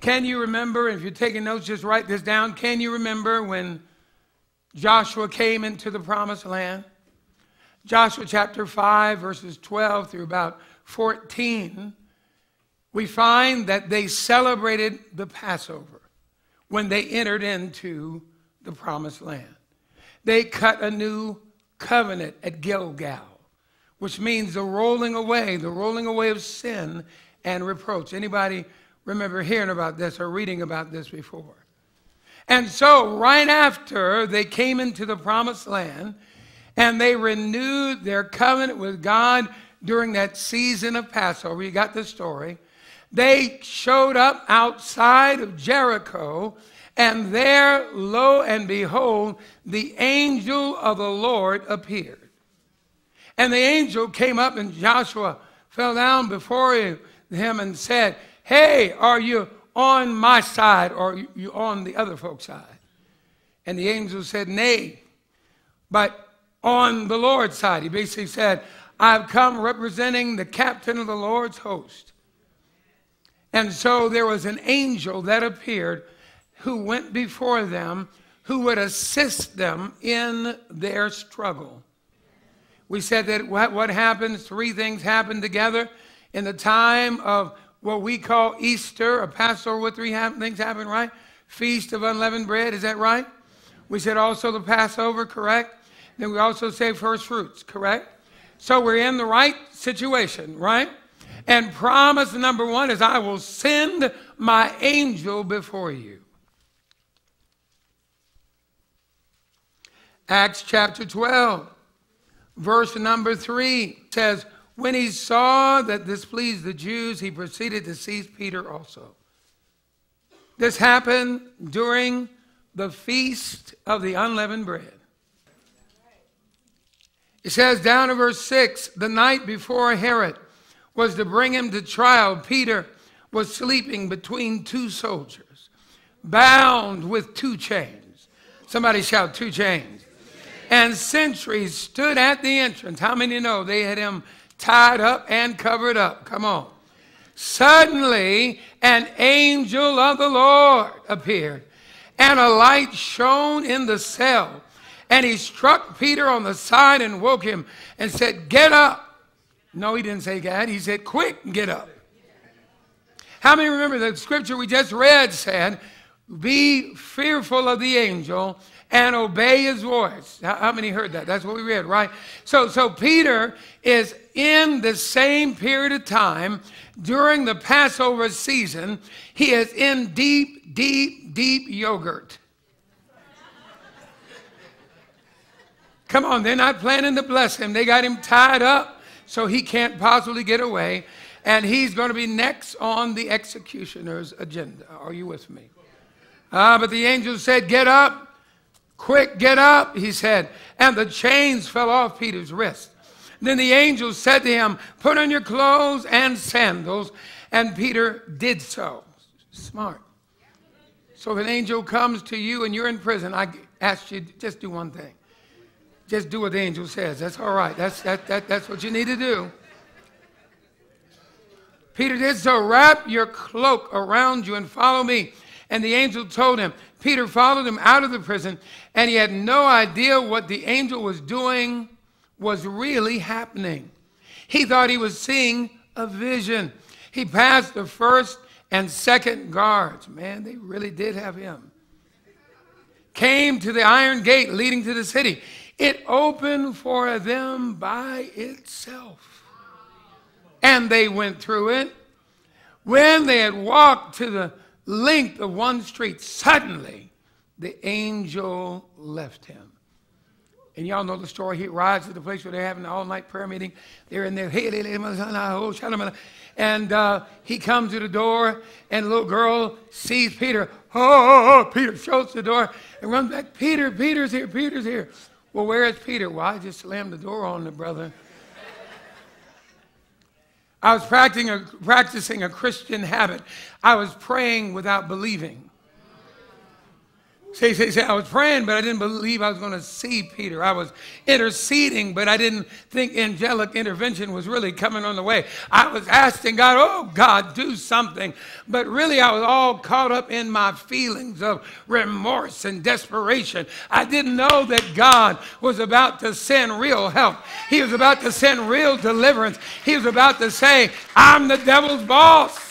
Can you remember, if you're taking notes, just write this down. Can you remember when Joshua came into the promised land? Joshua chapter 5, verses 12 through about 14, we find that they celebrated the Passover when they entered into the promised land. They cut a new covenant at Gilgal, which means the rolling away of sin and reproach. Anybody remember hearing about this or reading about this before? And so right after they came into the promised land and they renewed their covenant with God during that season of Passover, you got the story, they showed up outside of Jericho, and there, lo and behold, the angel of the Lord appeared. And the angel came up, and Joshua fell down before him and said, "Hey, are you on my side or are you on the other folks' side?" And the angel said, "Nay, but on the Lord's side." He basically said, "I've come representing the captain of the Lord's host." And so there was an angel that appeared who went before them, who would assist them in their struggle. We said that what happens, three things happen together in the time of what we call Easter, or Passover. What three things happen, right? Feast of unleavened bread, is that right? We said also the Passover, correct? Then we also say first fruits, correct? So we're in the right situation, right? And promise number one is, I will send my angel before you. Acts chapter 12, verse number 3 says, when he saw that this pleased the Jews, he proceeded to seize Peter also. This happened during the feast of the unleavened bread. It says down in verse 6, the night before Herod was to bring him to trial, Peter was sleeping between two soldiers, bound with two chains. Somebody shout, two chains. And sentries stood at the entrance. How many know they had him tied up and covered up? Come on. Suddenly, an angel of the Lord appeared, and a light shone in the cell. And he struck Peter on the side and woke him and said, "Get up." No, he didn't say that. He said, "Quick, get up." How many remember the scripture we just read said, be fearful of the angel and obey his voice? How many heard that? That's what we read, right? So Peter is in the same period of time during the Passover season. He is in deep, deep, deep yogurt. Come on, they're not planning to bless him. They got him tied up so he can't possibly get away. And he's going to be next on the executioner's agenda. Are you with me? But the angel said, "Get up. Quick, get up," he said. And the chains fell off Peter's wrist. Then the angel said to him, "Put on your clothes and sandals." And Peter did so. Smart. So if an angel comes to you and you're in prison, I ask you, just do one thing. Just do what the angel says. That's all right. That's what you need to do. Peter did so. "Wrap your cloak around you and follow me." And the angel told him. Peter followed him out of the prison, and he had no idea what the angel was doing was really happening. He thought he was seeing a vision. He passed the first and second guards. Man, they really did have him. Came to the iron gate leading to the city. It opened for them by itself, and they went through it. When they had walked to the length of one street, suddenly the angel left him. And y'all know the story. He arrives at the place where they're having an all-night prayer meeting. They're in there, and he comes to the door, and the little girl sees Peter. Oh, Peter shuts the door and runs back. Peter's here, Peter's here. Well, where is Peter? Well, I just slammed the door on the brother. I was practicing a Christian habit. I was praying without believing. Say, I was praying, but I didn't believe I was going to see Peter. I was interceding, but I didn't think angelic intervention was really coming on the way. I was asking God, oh, God, do something. But really, I was all caught up in my feelings of remorse and desperation. I didn't know that God was about to send real help. He was about to send real deliverance. He was about to say, I'm the devil's boss.